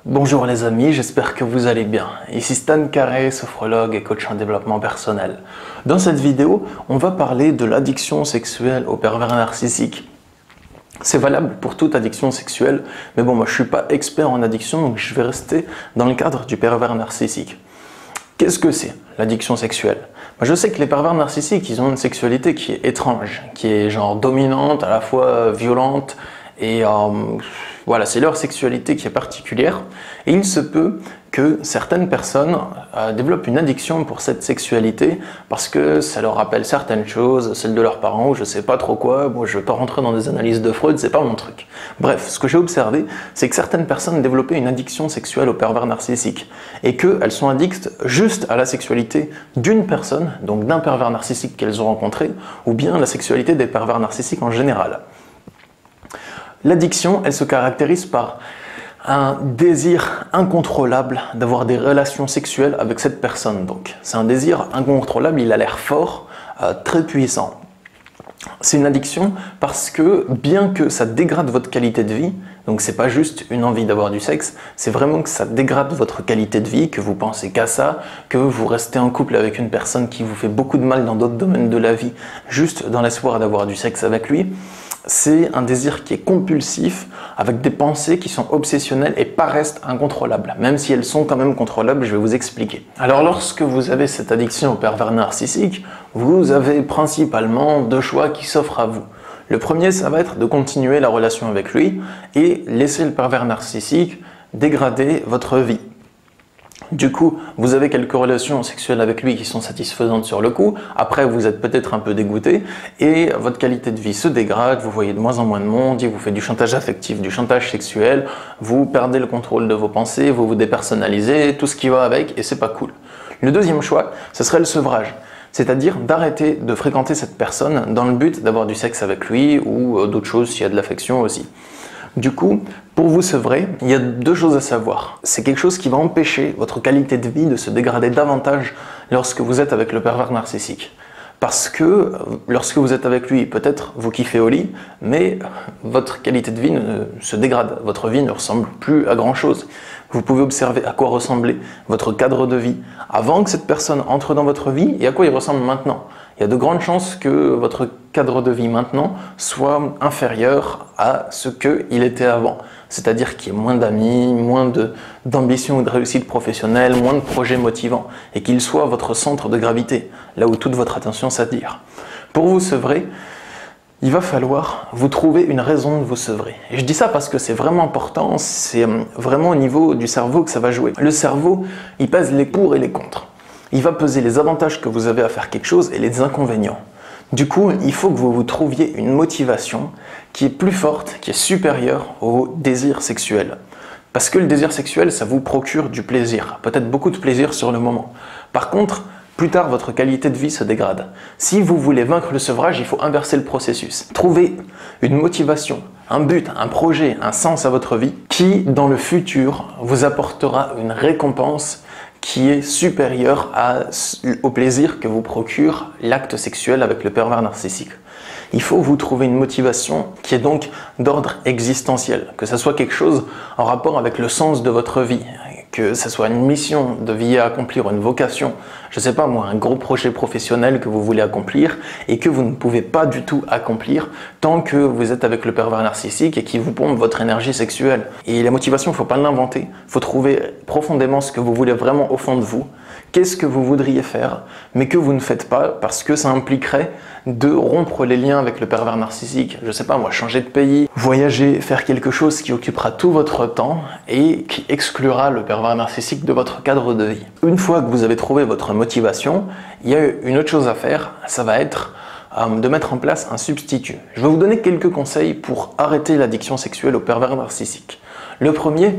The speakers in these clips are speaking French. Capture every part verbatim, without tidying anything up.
Bonjour les amis, j'espère que vous allez bien. Ici Stan Carré, sophrologue et coach en développement personnel. Dans cette vidéo, on va parler de l'addiction sexuelle au pervers narcissique. C'est valable pour toute addiction sexuelle, mais bon, moi je suis pas expert en addiction, donc je vais rester dans le cadre du pervers narcissique. Qu'est-ce que c'est l'addiction sexuelle? Moi, je sais que les pervers narcissiques, ils ont une sexualité qui est étrange, qui est genre dominante, à la fois violente, et euh, voilà, c'est leur sexualité qui est particulière. Et il se peut que certaines personnes euh, développent une addiction pour cette sexualité parce que ça leur rappelle certaines choses, celles de leurs parents ou je sais pas trop quoi. Moi, je vais pas rentrer dans des analyses de Freud, c'est pas mon truc. Bref, ce que j'ai observé, c'est que certaines personnes développaient une addiction sexuelle au pervers narcissique et qu'elles sont addictes juste à la sexualité d'une personne, donc d'un pervers narcissique qu'elles ont rencontré, ou bien la sexualité des pervers narcissiques en général. L'addiction, elle se caractérise par un désir incontrôlable d'avoir des relations sexuelles avec cette personne. Donc, c'est un désir incontrôlable, il a l'air fort, euh, très puissant. C'est une addiction parce que, bien que ça dégrade votre qualité de vie, donc c'est pas juste une envie d'avoir du sexe, c'est vraiment que ça dégrade votre qualité de vie, que vous pensez qu'à ça, que vous restez en couple avec une personne qui vous fait beaucoup de mal dans d'autres domaines de la vie, juste dans l'espoir d'avoir du sexe avec lui. C'est un désir qui est compulsif, avec des pensées qui sont obsessionnelles et paraissent incontrôlables. Même si elles sont quand même contrôlables, je vais vous expliquer. Alors lorsque vous avez cette addiction au pervers narcissique, vous avez principalement deux choix qui s'offrent à vous. Le premier, ça va être de continuer la relation avec lui et laisser le pervers narcissique dégrader votre vie. Du coup, vous avez quelques relations sexuelles avec lui qui sont satisfaisantes sur le coup, après vous êtes peut-être un peu dégoûté et votre qualité de vie se dégrade, vous voyez de moins en moins de monde, il vous fait du chantage affectif, du chantage sexuel, vous perdez le contrôle de vos pensées, vous vous dépersonnalisez, tout ce qui va avec et c'est pas cool. Le deuxième choix, ce serait le sevrage, c'est-à-dire d'arrêter de fréquenter cette personne dans le but d'avoir du sexe avec lui ou d'autres choses s'il y a de l'affection aussi. Du coup, pour vous sevrer, il y a deux choses à savoir. C'est quelque chose qui va empêcher votre qualité de vie de se dégrader davantage lorsque vous êtes avec le pervers narcissique. Parce que lorsque vous êtes avec lui, peut-être vous kiffez au lit, mais votre qualité de vie ne se dégrade. Votre vie ne ressemble plus à grand chose. Vous pouvez observer à quoi ressemblait votre cadre de vie avant que cette personne entre dans votre vie et à quoi il ressemble maintenant. Il y a de grandes chances que votre cadre de vie maintenant soit inférieur à ce qu'il était avant. C'est-à-dire qu'il y ait moins d'amis, moins d'ambition ou de réussite professionnelle, moins de projets motivants, et qu'il soit votre centre de gravité, là où toute votre attention s'attire. Pour vous sevrer, il va falloir vous trouver une raison de vous sevrer. Et je dis ça parce que c'est vraiment important, c'est vraiment au niveau du cerveau que ça va jouer. Le cerveau, il pèse les pour et les contre. Il va peser les avantages que vous avez à faire quelque chose et les inconvénients. Du coup, il faut que vous vous trouviez une motivation qui est plus forte, qui est supérieure au désir sexuel. Parce que le désir sexuel, ça vous procure du plaisir, peut-être beaucoup de plaisir sur le moment. Par contre, plus tard, votre qualité de vie se dégrade. Si vous voulez vaincre le sevrage, il faut inverser le processus. Trouver une motivation, un but, un projet, un sens à votre vie qui, dans le futur, vous apportera une récompense qui est supérieur à, au plaisir que vous procure l'acte sexuel avec le pervers narcissique. Il faut vous trouver une motivation qui est donc d'ordre existentiel, que ce soit quelque chose en rapport avec le sens de votre vie, que ce soit une mission de vie à accomplir, une vocation, je sais pas moi, un gros projet professionnel que vous voulez accomplir et que vous ne pouvez pas du tout accomplir tant que vous êtes avec le pervers narcissique et qui vous pompe votre énergie sexuelle. Et la motivation, il ne faut pas l'inventer, il faut trouver profondément ce que vous voulez vraiment au fond de vous. Qu'est-ce que vous voudriez faire, mais que vous ne faites pas parce que ça impliquerait de rompre les liens avec le pervers narcissique. Je sais pas moi, changer de pays, voyager, faire quelque chose qui occupera tout votre temps et qui exclura le pervers narcissique de votre cadre de vie. Une fois que vous avez trouvé votre motivation, il y a une autre chose à faire, ça va être euh, de mettre en place un substitut. Je vais vous donner quelques conseils pour arrêter l'addiction sexuelle au pervers narcissique. Le premier,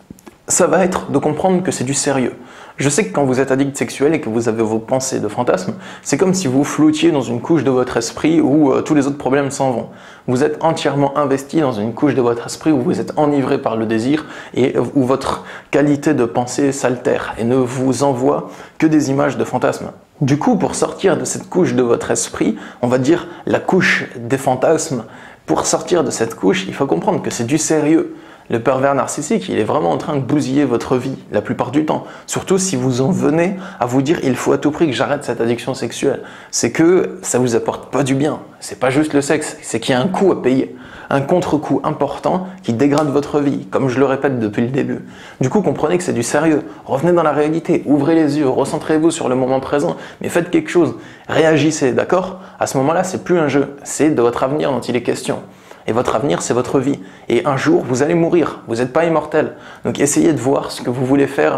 ça va être de comprendre que c'est du sérieux. Je sais que quand vous êtes addict sexuel et que vous avez vos pensées de fantasmes, c'est comme si vous floutiez dans une couche de votre esprit où euh, tous les autres problèmes s'en vont. Vous êtes entièrement investi dans une couche de votre esprit où vous êtes enivré par le désir et où votre qualité de pensée s'altère et ne vous envoie que des images de fantasmes. Du coup, pour sortir de cette couche de votre esprit, on va dire la couche des fantasmes, pour sortir de cette couche, il faut comprendre que c'est du sérieux. Le pervers narcissique, il est vraiment en train de bousiller votre vie la plupart du temps. Surtout si vous en venez à vous dire il faut à tout prix que j'arrête cette addiction sexuelle. C'est que ça vous apporte pas du bien. C'est pas juste le sexe, c'est qu'il y a un coût à payer. Un contre-coup important qui dégrade votre vie, comme je le répète depuis le début. Du coup, comprenez que c'est du sérieux. Revenez dans la réalité, ouvrez les yeux, recentrez-vous sur le moment présent, mais faites quelque chose. Réagissez, d'accord? À ce moment-là, c'est plus un jeu, c'est de votre avenir dont il est question. Et votre avenir, c'est votre vie. Et un jour, vous allez mourir. Vous n'êtes pas immortel. Donc essayez de voir ce que vous voulez faire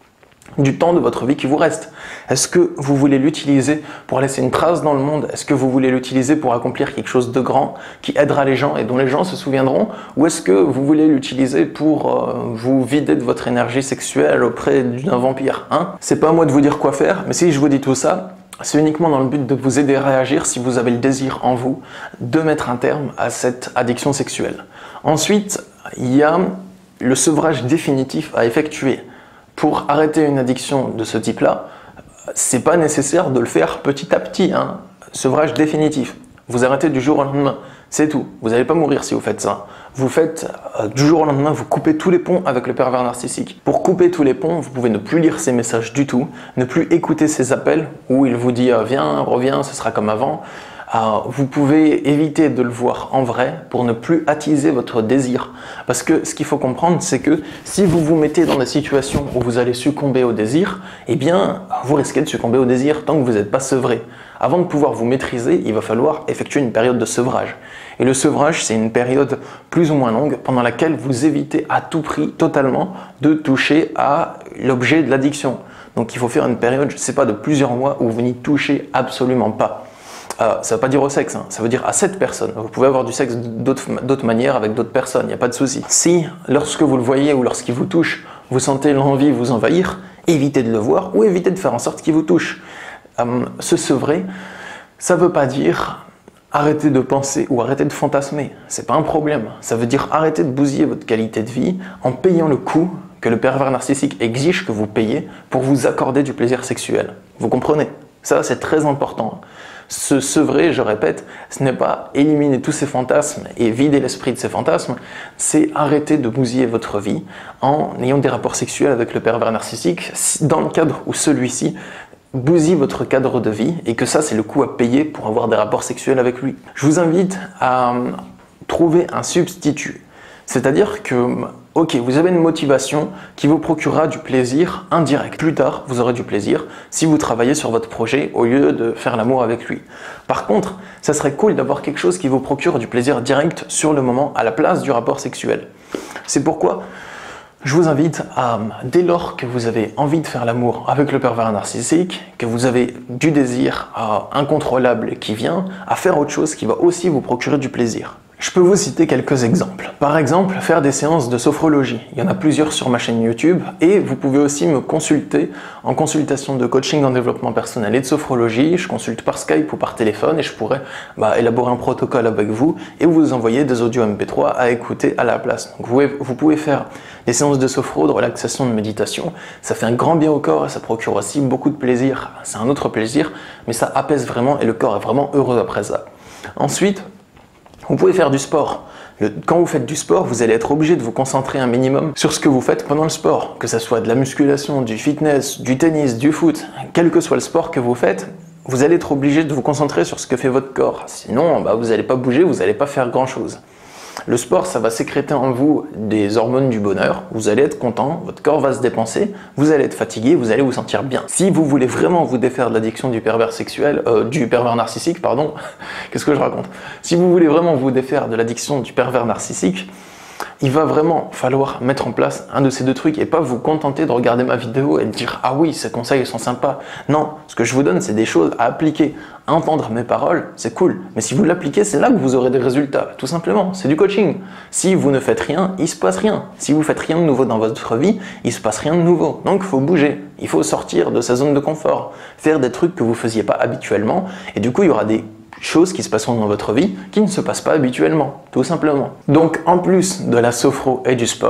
du temps de votre vie qui vous reste. Est-ce que vous voulez l'utiliser pour laisser une trace dans le monde? Est-ce que vous voulez l'utiliser pour accomplir quelque chose de grand qui aidera les gens et dont les gens se souviendront? Ou est-ce que vous voulez l'utiliser pour euh, vous vider de votre énergie sexuelle auprès d'un vampire, hein? C'est pas à moi de vous dire quoi faire, mais si je vous dis tout ça, c'est uniquement dans le but de vous aider à réagir si vous avez le désir en vous de mettre un terme à cette addiction sexuelle. Ensuite, il y a le sevrage définitif à effectuer. Pour arrêter une addiction de ce type-là, c'est pas nécessaire de le faire petit à petit, hein. Sevrage définitif. Vous arrêtez du jour au lendemain, c'est tout. Vous n'allez pas mourir si vous faites ça. Vous faites euh, du jour au lendemain, vous coupez tous les ponts avec le pervers narcissique. Pour couper tous les ponts, vous pouvez ne plus lire ses messages du tout, ne plus écouter ses appels où il vous dit euh, « viens, reviens, ce sera comme avant ». Euh, vous pouvez éviter de le voir en vrai pour ne plus attiser votre désir. Parce que ce qu'il faut comprendre, c'est que si vous vous mettez dans des situations où vous allez succomber au désir, eh bien, vous risquez de succomber au désir tant que vous n'êtes pas sevré. Avant de pouvoir vous maîtriser, il va falloir effectuer une période de sevrage. Et le sevrage, c'est une période plus ou moins longue pendant laquelle vous évitez à tout prix, totalement, de toucher à l'objet de l'addiction. Donc il faut faire une période, je ne sais pas, de plusieurs mois où vous n'y touchez absolument pas. Euh, ça ne veut pas dire au sexe, hein. Ça veut dire à cette personne. Vous pouvez avoir du sexe d'autres manières avec d'autres personnes, il n'y a pas de souci. Si, lorsque vous le voyez ou lorsqu'il vous touche, vous sentez l'envie vous envahir, évitez de le voir ou évitez de faire en sorte qu'il vous touche. Euh, se sevrer, ça ne veut pas dire arrêter de penser ou arrêter de fantasmer. C'est pas un problème. Ça veut dire arrêter de bousiller votre qualité de vie en payant le coût que le pervers narcissique exige que vous payiez pour vous accorder du plaisir sexuel. Vous comprenez? Ça, c'est très important. Se sevrer, je répète, ce n'est pas éliminer tous ces fantasmes et vider l'esprit de ces fantasmes, c'est arrêter de bousiller votre vie en ayant des rapports sexuels avec le pervers narcissique dans le cadre où celui-ci bousille votre cadre de vie et que ça, c'est le coût à payer pour avoir des rapports sexuels avec lui. Je vous invite à trouver un substitut. C'est-à-dire que, ok, vous avez une motivation qui vous procurera du plaisir indirect. Plus tard, vous aurez du plaisir si vous travaillez sur votre projet au lieu de faire l'amour avec lui. Par contre, ça serait cool d'avoir quelque chose qui vous procure du plaisir direct sur le moment à la place du rapport sexuel. C'est pourquoi je vous invite à, dès lors que vous avez envie de faire l'amour avec le pervers narcissique, que vous avez du désir euh, incontrôlable qui vient, à faire autre chose qui va aussi vous procurer du plaisir. Je peux vous citer quelques exemples. Par exemple, faire des séances de sophrologie. Il y en a plusieurs sur ma chaîne YouTube et vous pouvez aussi me consulter en consultation de coaching en développement personnel et de sophrologie. Je consulte par Skype ou par téléphone et je pourrais bah, élaborer un protocole avec vous et vous envoyer des audios M P trois à écouter à la place. Donc, vous, pouvez, vous pouvez faire des séances de sophro, de relaxation, de méditation. Ça fait un grand bien au corps et ça procure aussi beaucoup de plaisir. C'est un autre plaisir, mais ça apaise vraiment et le corps est vraiment heureux après ça. Ensuite, vous pouvez faire du sport. Le, quand vous faites du sport, vous allez être obligé de vous concentrer un minimum sur ce que vous faites pendant le sport. Que ce soit de la musculation, du fitness, du tennis, du foot, quel que soit le sport que vous faites, vous allez être obligé de vous concentrer sur ce que fait votre corps. Sinon, bah, vous n'allez pas bouger, vous n'allez pas faire grand-chose. Le sport, ça va sécréter en vous des hormones du bonheur, vous allez être content, votre corps va se dépenser, vous allez être fatigué, vous allez vous sentir bien. Si vous voulez vraiment vous défaire de l'addiction du pervers sexuel, euh, du pervers narcissique, pardon, qu'est-ce que je raconte? Si vous voulez vraiment vous défaire de l'addiction du pervers narcissique, il va vraiment falloir mettre en place un de ces deux trucs et pas vous contenter de regarder ma vidéo et de dire « Ah oui, ces conseils sont sympas ». Non, ce que je vous donne, c'est des choses à appliquer. Entendre mes paroles, c'est cool. Mais si vous l'appliquez, c'est là que vous aurez des résultats. Tout simplement, c'est du coaching. Si vous ne faites rien, il se passe rien. Si vous faites rien de nouveau dans votre vie, il se passe rien de nouveau. Donc, il faut bouger. Il faut sortir de sa zone de confort. Faire des trucs que vous ne faisiez pas habituellement. Et du coup, il y aura des choses qui se passeront dans votre vie qui ne se passent pas habituellement, tout simplement. Donc en plus de la sophro et du sport,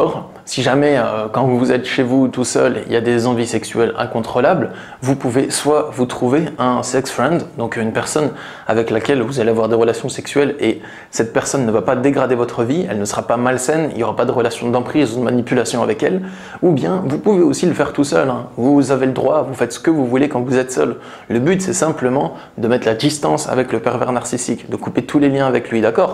si jamais euh, quand vous êtes chez vous tout seul, il y a des envies sexuelles incontrôlables, vous pouvez soit vous trouver un sex friend, donc une personne avec laquelle vous allez avoir des relations sexuelles et cette personne ne va pas dégrader votre vie, elle ne sera pas malsaine, il n'y aura pas de relation d'emprise ou de manipulation avec elle, ou bien vous pouvez aussi le faire tout seul, hein. Vous avez le droit, vous faites ce que vous voulez quand vous êtes seul. Le but c'est simplement de mettre la distance avec le pervers narcissique, de couper tous les liens avec lui, d'accord ?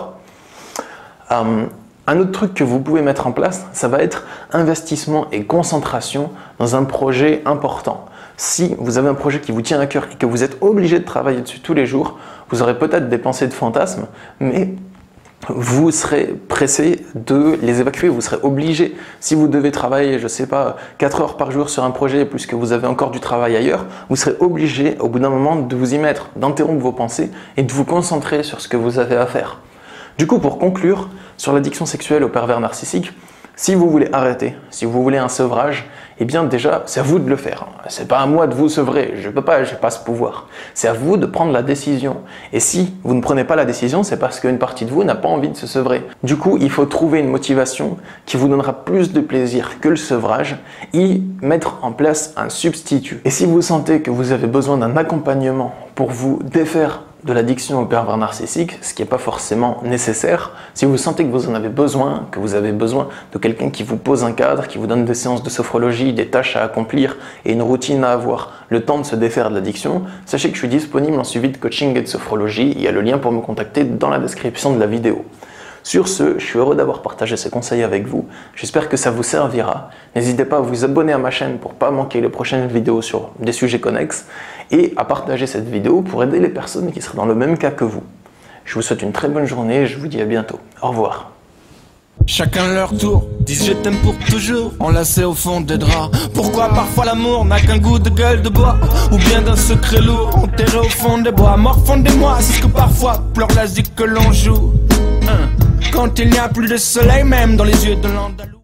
euh, Un autre truc que vous pouvez mettre en place, ça va être investissement et concentration dans un projet important. Si vous avez un projet qui vous tient à cœur et que vous êtes obligé de travailler dessus tous les jours, vous aurez peut-être des pensées de fantasmes, mais vous serez pressé de les évacuer, vous serez obligé. Si vous devez travailler, je ne sais pas, quatre heures par jour sur un projet, plus que vous avez encore du travail ailleurs, vous serez obligé au bout d'un moment de vous y mettre, d'interrompre vos pensées et de vous concentrer sur ce que vous avez à faire. Du coup, pour conclure, sur l'addiction sexuelle au pervers narcissique, si vous voulez arrêter, si vous voulez un sevrage, eh bien déjà, c'est à vous de le faire. C'est pas à moi de vous sevrer, je peux pas, j'ai pas ce pouvoir. C'est à vous de prendre la décision. Et si vous ne prenez pas la décision, c'est parce qu'une partie de vous n'a pas envie de se sevrer. Du coup, il faut trouver une motivation qui vous donnera plus de plaisir que le sevrage et mettre en place un substitut. Et si vous sentez que vous avez besoin d'un accompagnement pour vous défaire de l'addiction au pervers narcissique, ce qui n'est pas forcément nécessaire, si vous sentez que vous en avez besoin, que vous avez besoin de quelqu'un qui vous pose un cadre, qui vous donne des séances de sophrologie, des tâches à accomplir et une routine à avoir, le temps de se défaire de l'addiction, sachez que je suis disponible en suivi de coaching et de sophrologie. Il y a le lien pour me contacter dans la description de la vidéo. Sur ce, je suis heureux d'avoir partagé ces conseils avec vous. J'espère que ça vous servira. N'hésitez pas à vous abonner à ma chaîne pour ne pas manquer les prochaines vidéos sur des sujets connexes et à partager cette vidéo pour aider les personnes qui seraient dans le même cas que vous. Je vous souhaite une très bonne journée et je vous dis à bientôt. Au revoir. Chacun leur tour, disent je t'aime pour toujours, enlacé au fond des draps. Pourquoi parfois l'amour n'a qu'un goût de gueule de bois, ou bien d'un secret lourd, enterré au fond des bois. Morfondez-moi, c'est ce que parfois pleure la zik que l'on joue. Quand il n'y a plus de soleil même dans les yeux de l'Andalou.